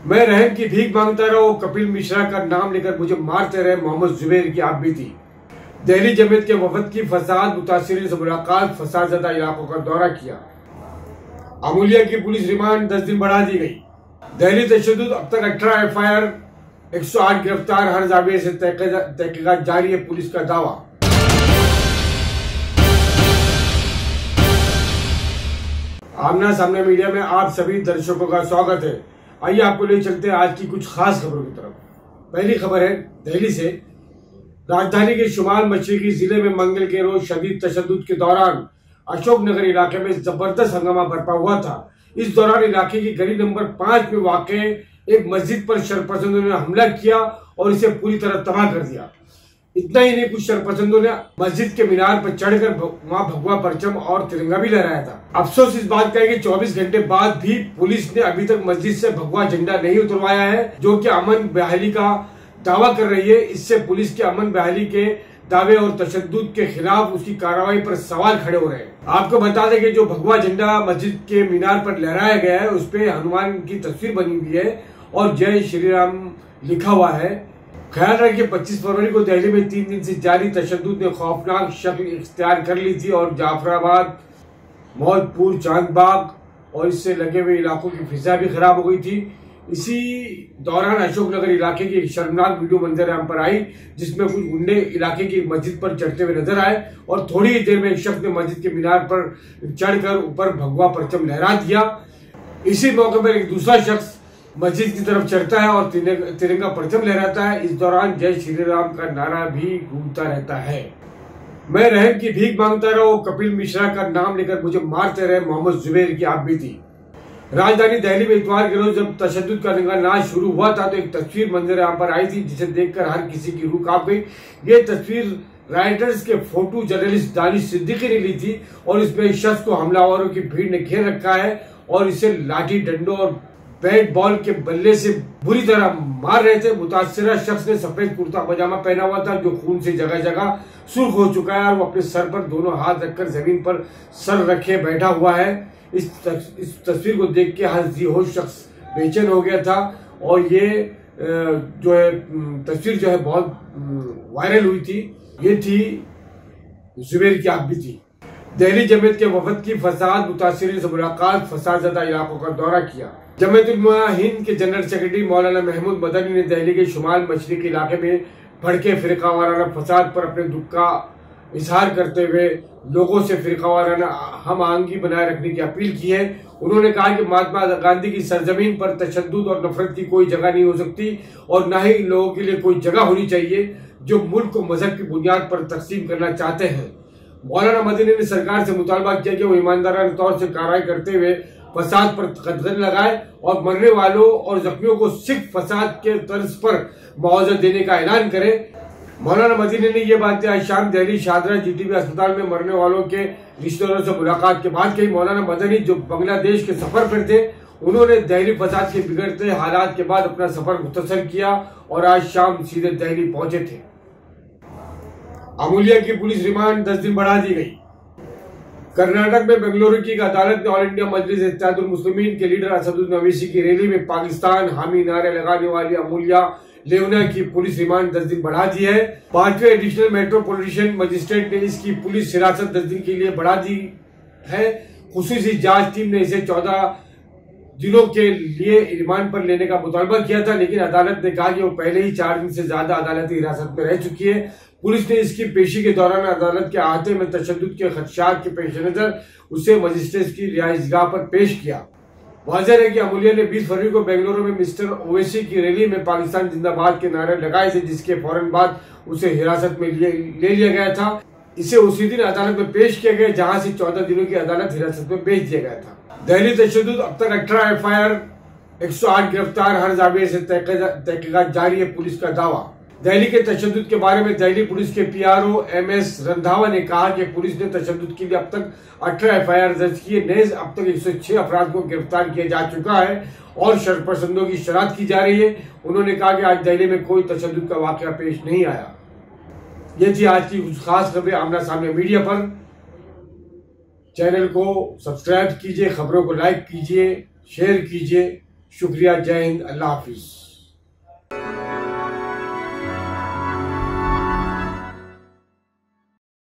मैं रहम की भीख मांगता रहा हूं, कपिल मिश्रा का नाम लेकर मुझे मारते रहे मोहम्मद जुबैर की आप भी थी। दिल्ली जमीयत के वफद की फसाद मुतासिरीन से मुलाकात, फसाद ज़दा इलाकों का दौरा किया। अमूलिया की पुलिस रिमांड 10 दिन बढ़ा दी गई। दिल्ली तशद्दुद, अब तक 18 FIR, 108 गिरफ्तार, हर जाविये से तहकीकात जारी है, पुलिस का दावा। आमना सामने मीडिया में आप सभी दर्शकों का स्वागत है। आइए आपको ले चलते हैं आज की कुछ खास खबरों की तरफ। पहली खबर है दिल्ली से। राजधानी के शुमाल मशरिकी जिले में मंगल के रोज शदीद तशद्दुद के दौरान अशोकनगर इलाके में जबरदस्त हंगामा बरपा हुआ था। इस दौरान इलाके की गली नंबर 5 में वाक़े एक मस्जिद पर शरपसंदों ने हमला किया और इसे पूरी तरह तबाह कर दिया। इतना ही नहीं, कुछ शरपसंदों ने मस्जिद के मीनार पर चढ़कर वहां भगवा परचम और तिरंगा भी लहराया था। अफसोस इस बात का है कि 24 घंटे बाद भी पुलिस ने अभी तक मस्जिद से भगवा झंडा नहीं उतरवाया है, जो कि अमन बहाली का दावा कर रही है। इससे पुलिस के अमन बहाली के दावे और तशद्दुद के खिलाफ उसकी कार्रवाई पर सवाल खड़े हो रहे हैं। आपको बता दें कि जो भगवा झंडा मस्जिद के मीनार पर लहराया गया है, उस पे हनुमान की तस्वीर बनी हुई है और जय श्री राम लिखा हुआ है। ख्याल रखिए 25 फरवरी को दिल्ली में 3 दिन से जारी तशद्दुद ने खौफनाक शक्ल इख्तियार कर ली थी और जाफराबाद, मौजपुर, चांदबाग और इससे लगे हुए इलाकों की फिजा भी खराब हो गई थी। इसी दौरान अशोकनगर इलाके की एक शर्मनाक वीडियो मंजर आम पर आई, जिसमें कुछ गुंडे इलाके की मस्जिद पर चढ़ते हुए नजर आए और थोड़ी ही देर में एक शख्स ने मस्जिद के मीनार पर चढ़कर ऊपर भगवा परचम लहरा दिया। इसी मौके पर एक दूसरा शख्स मस्जिद की तरफ चढ़ता है और तिरंगा परचम लहराता है। इस दौरान जय श्री राम का नारा भी गूंजता रहता है। मैं रहम की भीख मांगता रहा हूं, कपिल मिश्रा का नाम लेकर मुझे मारते रहे मोहम्मद जुबैर की आप भी थी। राजधानी दिल्ली में इतवार के रोज जब तशद्दुद का नाच शुरू हुआ था तो एक तस्वीर मंजर आम पर आई थी, जिसे देखकर हर किसी की रूह कांप गई। ये तस्वीर राइटर्स के फोटो जर्नलिस्ट दानिश सिद्दीकी ने ली थी और इसमें इस शख्स को हमलावरों की भीड़ ने घेर रखा है और इसे लाठी डंडों और बैट बॉल के बल्ले से बुरी तरह मार रहे थे। मुतासिरा शख्स ने सफेद कुर्ता पजामा पहना हुआ था, जो खून से जगह जगह सुर्ख हो चुका है और वो अपने सर पर दोनों हाथ रखकर जमीन पर सर रखे बैठा हुआ है। इस तस्वीर को देख के हर बेहोश शख्स बेचैन हो गया था और ये जो है तस्वीर जो है बहुत वायरल हुई थी। ये थी जुबैर की आप भी थी। दिल्ली जमीयत के वफद की फसाद मुतासिरीन से मुलाकात, फसाद ज़दा इलाकों का दौरा किया। जमीयत उलमा हिंद के जनरल सेक्रेटरी मौलाना महमूद मदनी ने दिल्ली के शुमाल मशरिकी इलाके में भड़के फिरका वाराना फसाद पर अपने दुख का इजहार करते हुए लोगों से फिरका वाराना हम आहंगी बनाए रखने की अपील की है। उन्होंने कहा कि महात्मा गांधी की सरजमीन पर तशद्दुद और नफरत की कोई जगह नहीं हो सकती और न ही इन लोगों के लिए कोई जगह होनी चाहिए जो मुल्क को मजहब की बुनियाद पर तकसीम करना चाहते हैं। मौलाना मदनी ने सरकार से मुतालबा किया कि वो ईमानदाराना तौर से कार्रवाई करते हुए फसाद पर कदम लगाए और मरने वालों और जख्मियों को सिर्फ फसाद के तर्ज पर मुआवजा देने का ऐलान करे। मौलाना मदनी ने ये बातें आज शाम दिल्ली शादरा GTB अस्पताल में मरने वालों के रिश्तेदारों से मुलाकात के बाद कही। मौलाना मदनी जो बांग्लादेश के सफर पर थे, उन्होंने दिल्ली फसाद के बिगड़ते हालात के बाद अपना सफर मुख्तसर किया और आज शाम सीधे दिल्ली पहुंचे थे। अमूलिया की पुलिस रिमांड 10 दिन बढ़ा दी गई। कर्नाटक में बेंगलुरु की एक अदालत ने ऑल इंडिया मजलिस इत्तेहादुल मुस्लिमीन के लीडर असदुद्दीन ओवैसी की रैली में पाकिस्तान हामी नारे लगाने वाली अमूलिया लेवना की पुलिस रिमांड 10 दिन बढ़ा दी है। 5वें एडिशनल मेट्रोपॉलिटन मजिस्ट्रेट ने इसकी पुलिस हिरासत 10 दिन के लिए बढ़ा दी है। खुसूसी जांच टीम ने इसे 14 दिनों के लिए रिमांड पर लेने का मुतालबा किया था, लेकिन अदालत ने कहा कि वो पहले ही 4 दिन से ज्यादा अदालती हिरासत में रह चुकी है। पुलिस ने इसकी पेशी के दौरान अदालत के अहाते में तशद्दुद के खदशात के पेश नजर उसे मजिस्ट्रेट की रिहाइशगाह पर पेश किया। वाज़ेह है कि अमूलिया ने 20 फरवरी को बेंगलुरु में मिस्टर ओवैसी की रैली में पाकिस्तान जिंदाबाद के नारे लगाए थे, जिसके फौरन बाद उसे हिरासत में ले लिया गया था। इसे उसी दिन अदालत में पेश किया गया, जहां से 14 दिनों की अदालत हिरासत में भेज दिया गया था। दिल्ली तशद्दुद, अब तक 18 FIR, 108 गिरफ्तार, हर जाविये से तहकीकात जारी है, पुलिस का दावा। दिल्ली के तशद्दुद के बारे में दिल्ली पुलिस के PRO MS रंधावा ने कहा कि पुलिस ने तशद्दुद के लिए अब तक 18 FIR दर्ज किए। नेज अब तक 106 अफराद को गिरफ्तार किया जा चुका है और शरपसंदों की शनाख्त की जा रही है। उन्होंने कहा कि आज दिल्ली में कोई तशद्दुद का वाकया पेश नहीं आया। ये थी आज की कुछ खास खबरें आमना सामने मीडिया पर। चैनल को सब्सक्राइब कीजिए, खबरों को लाइक कीजिए, शेयर कीजिए। शुक्रिया, जय हिंद, अल्लाह हाफिज।